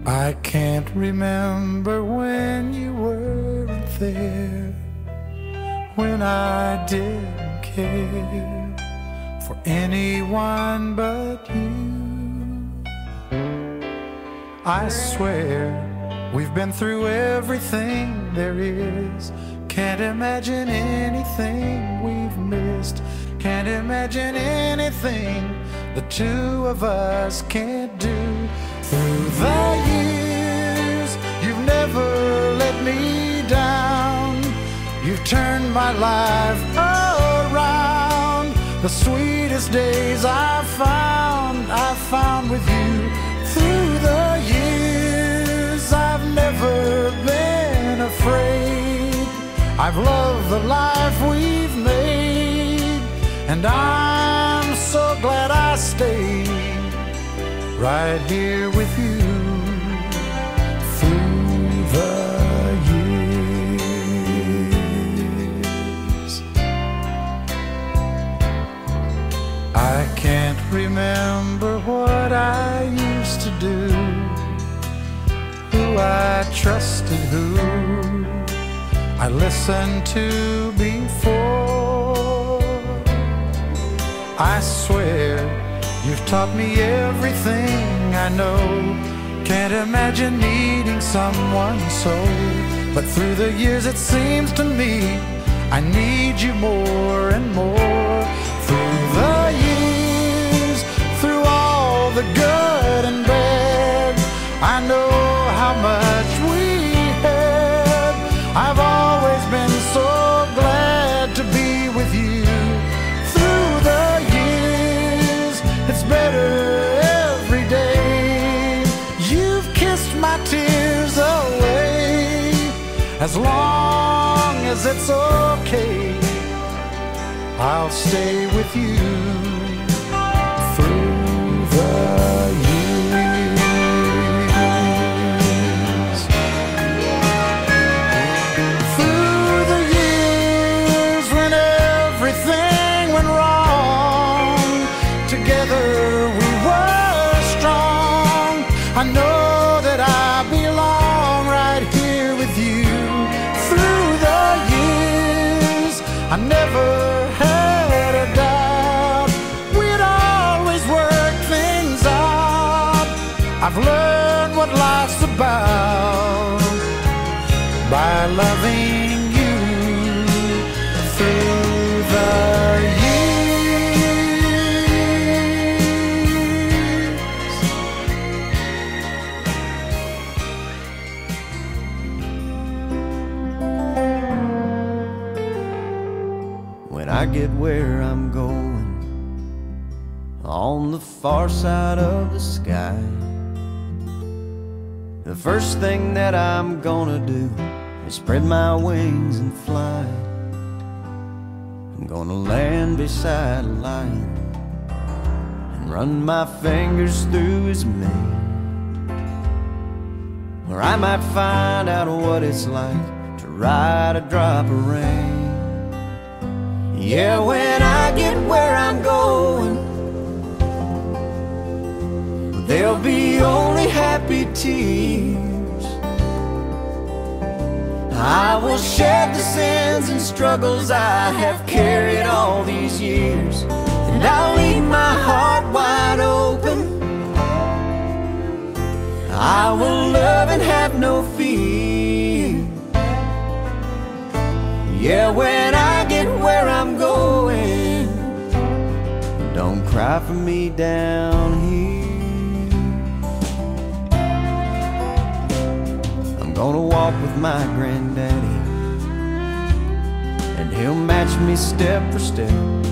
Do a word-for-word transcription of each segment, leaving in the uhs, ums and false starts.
I can't remember when you weren't there, when I didn't care for anyone but you. I swear we've been through everything there is. Can't imagine anything we've missed. Can't imagine anything the two of us can't do. Through the years, you've never let me down. You've turned my life around. The sweetest days I've found, I've found with you. Through the years, I've never been afraid. I've loved the life we've made, and I'm so glad I stayed right here with you through the years. I can't remember what I used to do, who I trusted, who I listened to before. I swear you've taught me everything I know. Can't imagine needing someone so, but through the years it seems to me I need you more and more. Through the years, through all the good and bad, I know how much we had. I've always been so glad to be with you. Through the years, it's better every day. You've kissed my tears away. As long as it's okay, I'll stay with you through the years. Through the years when everything went wrong, together we were strong. I know that I belong right here with you. Through the years, I never had a doubt we'd always work things out. I've learned what life's about by loving you through the When I get where I'm going, on the far side of the sky, the first thing that I'm gonna do is spread my wings and fly. I'm gonna land beside a lion and run my fingers through his mane, where I might find out what it's like to ride a drop of rain. Yeah, when I get where I'm going, there'll be only happy tears. I will shed the sins and struggles I have carried all these years, and I'll leave my heart wide open. I will love and have no fear. Yeah, when I get where I'm going, don't cry for me down here. I'm gonna walk with my granddaddy, and he'll match me step for step,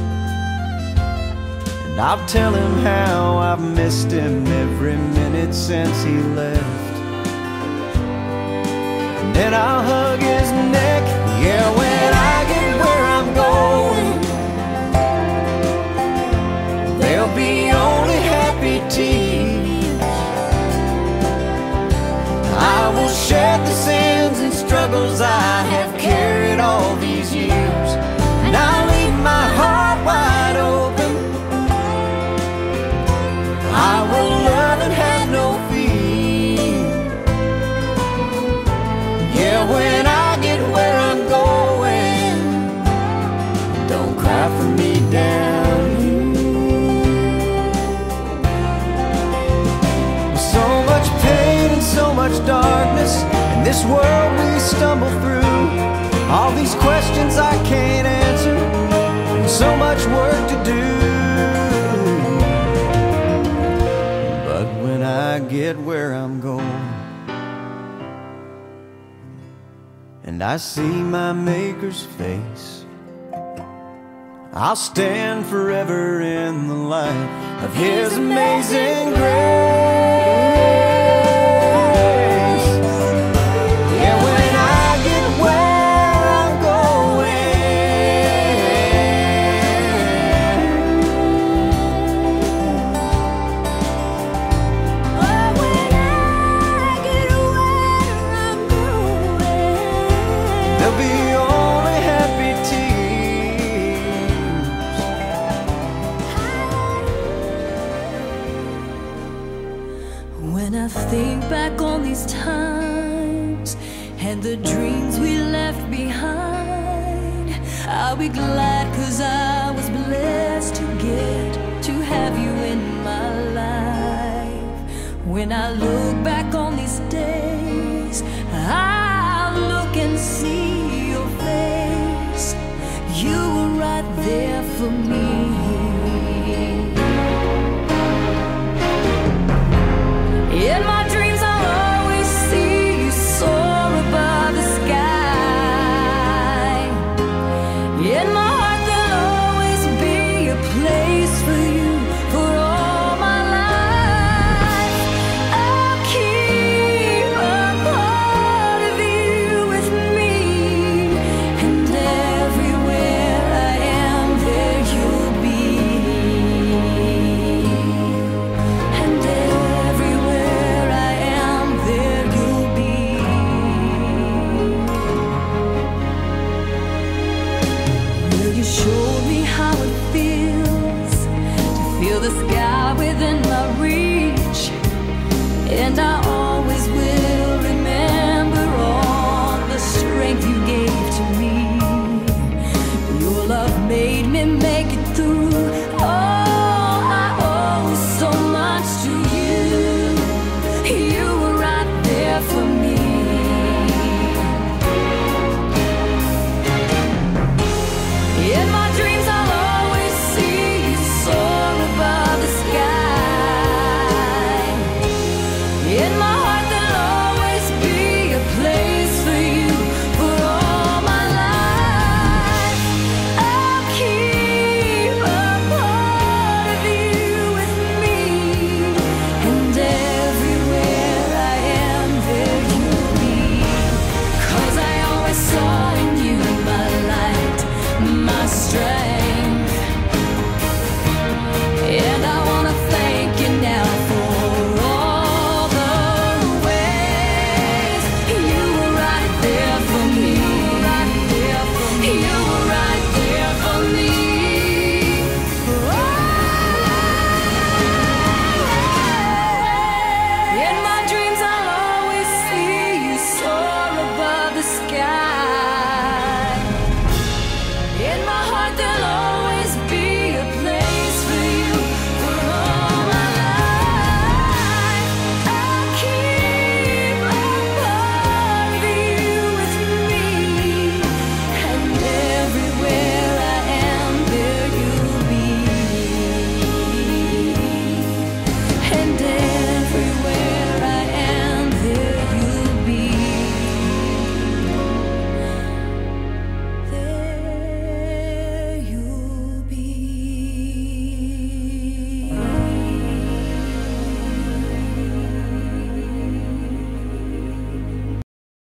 and I'll tell him how I've missed him every minute since he left. And then I'll hug his neck. Yeah, when I get where I'm going, there'll be only happy tears. I will shed the sins and struggles I have carried all these years, and I'll leave my heart wide open. I will love and have no fear. these questions I can't answer, and so much work to do. But when I get where I'm going, and I see my Maker's face, I'll stand forever in the light of His amazing grace. Yeah, when I get where I'm going, oh, when I get where I'm going, there'll be only happy tears. when I think back on these times and the dreams we left behind, I'll be glad 'cause I was blessed to get to have you in my life. When I look back on these days, I'll look and see your face. You were right there for me. In my dreams I'll always see you soar above the sky. In my heart there'll always be a place for you for all my life. I'll keep a part of you with me, and everywhere I am there you'll be. And everywhere I am there you'll be. Well, you showed me how it feels to feel the sky within my reach, and I always will remember all the strength you gave to me. Your love made me make it through. Oh, I owe so much to you. You were right there for me. In my dreams I'll always see you soar above the sky. In my heart there'll always be a place for you for all my life. I'll keep a part of you with me, and everywhere I am there you'll be. 'Cause I always saw in you my light, my strength. And I wanna thank you now for all the ways you were right there for me. You were right there for me. In my dreams I'll always see you soar above the sky. In my heart there'll